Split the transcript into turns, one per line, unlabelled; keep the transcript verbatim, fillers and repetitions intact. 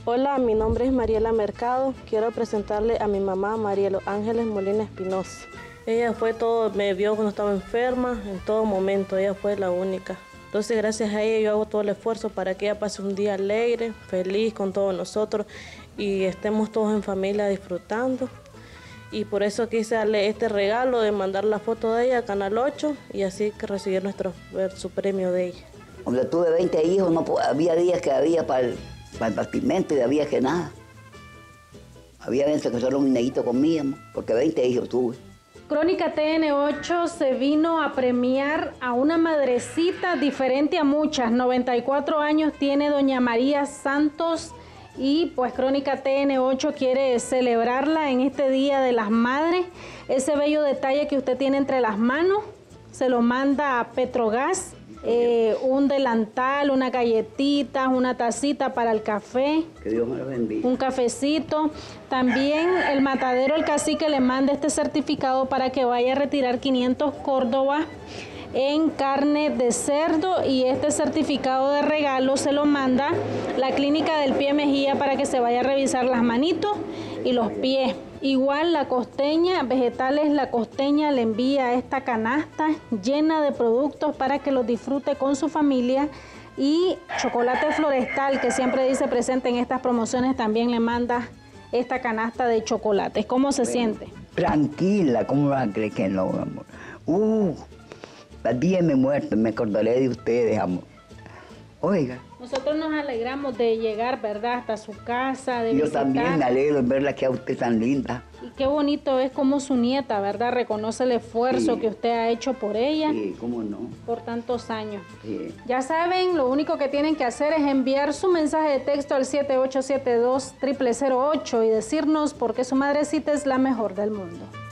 Hola, mi nombre es Mariela Mercado. Quiero presentarle a mi mamá, Marielo Ángeles Molina Espinosa. Ella fue todo, me vio cuando estaba enferma, en todo momento, ella fue la única. Entonces, gracias a ella yo hago todo el esfuerzo para que ella pase un día alegre, feliz con todos nosotros y estemos todos en familia disfrutando. Y por eso quise darle este regalo de mandar la foto de ella a Canal ocho y así que recibir nuestro, su premio de ella.
Cuando tuve veinte hijos, no, había días que había para el, para el bastimento y había que nada. Había veces que solo un neguito comíamos, porque veinte hijos tuve.
Crónica T N ocho se vino a premiar a una madrecita diferente a muchas. noventa y cuatro años tiene doña María Santos y pues Crónica T N ocho quiere celebrarla en este Día de las Madres. Ese bello detalle que usted tiene entre las manos se lo manda a Petrogas. Eh, un delantal, una galletita, una tacita para el café,
que Dios me lo bendiga,
un cafecito. También el matadero El Cacique le manda este certificado para que vaya a retirar quinientos córdobas en carne de cerdo, y este certificado de regalo se lo manda la Clínica del Pie Mejía para que se vaya a revisar las manitos y los pies. Igual la Costeña, Vegetales La Costeña le envía esta canasta llena de productos para que los disfrute con su familia, y Chocolate Florestal, que siempre dice presente en estas promociones, también le manda esta canasta de chocolates. ¿Cómo se bueno, siente?
Tranquila, ¿cómo vas a creer que no, amor? Uh, el día me muerto, me acordaré de ustedes, amor. Oiga.
Nosotros nos alegramos de llegar, ¿verdad?, hasta su casa, de
Yo
visitar.
también me alegro de verla, que a usted tan linda.
Y qué bonito es como su nieta, ¿verdad?, reconoce el esfuerzo sí. que usted ha hecho por ella.
Sí, cómo no.
Por tantos años.
Sí.
Ya saben, lo único que tienen que hacer es enviar su mensaje de texto al siete ocho siete dos, cero cero cero ocho y decirnos por qué su madrecita es la mejor del mundo.